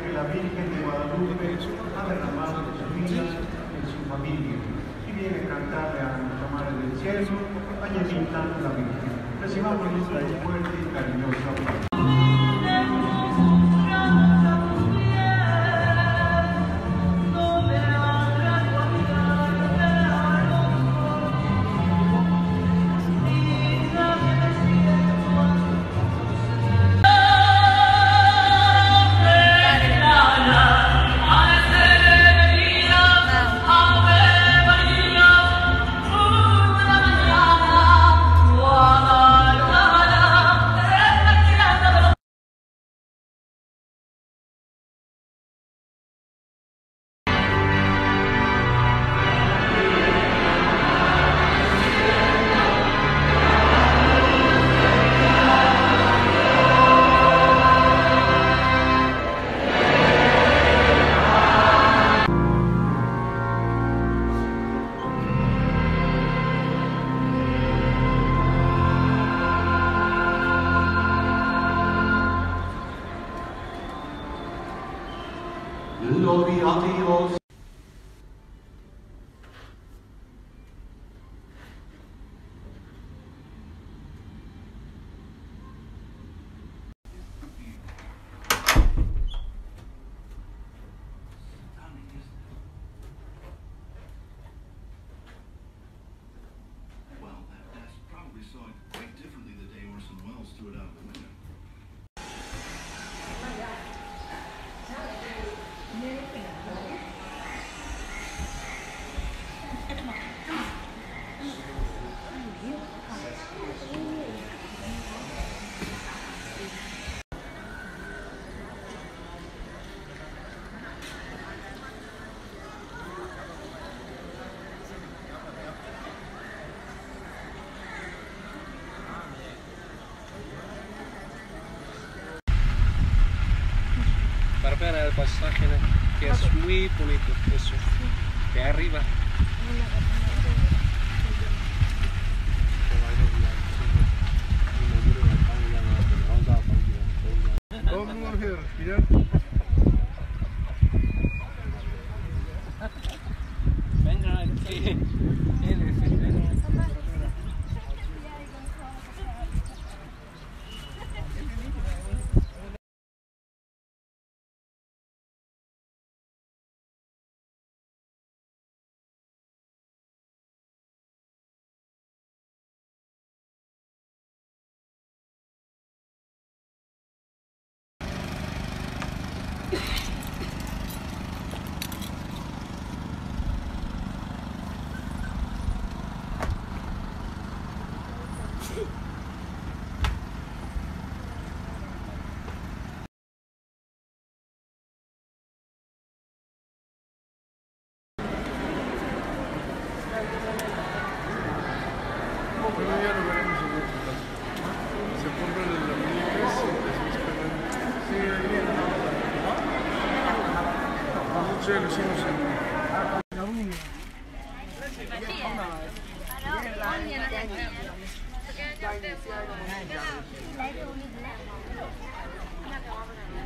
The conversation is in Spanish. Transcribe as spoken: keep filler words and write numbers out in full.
que la Virgen de Guadalupe ha derramado en su vida, en su familia, y viene a cantarle a nuestra Madre del Cielo, Ayemita la Virgen. Recibamos un fuerte y cariñoso aplauso. Gloria a Dios. Well, that desk probably saw it quite differently the day Orson Welles threw it out the window. Para ver el pasaje que es muy bonito, eso, de arriba. ¿Cómo respirar? Venga, sí. Pero ya lo veremos en otro caso. Se compran en la Américas y después esperan. Sí, ahí en nosotros lo hicimos en la única. Lấy luôn đi.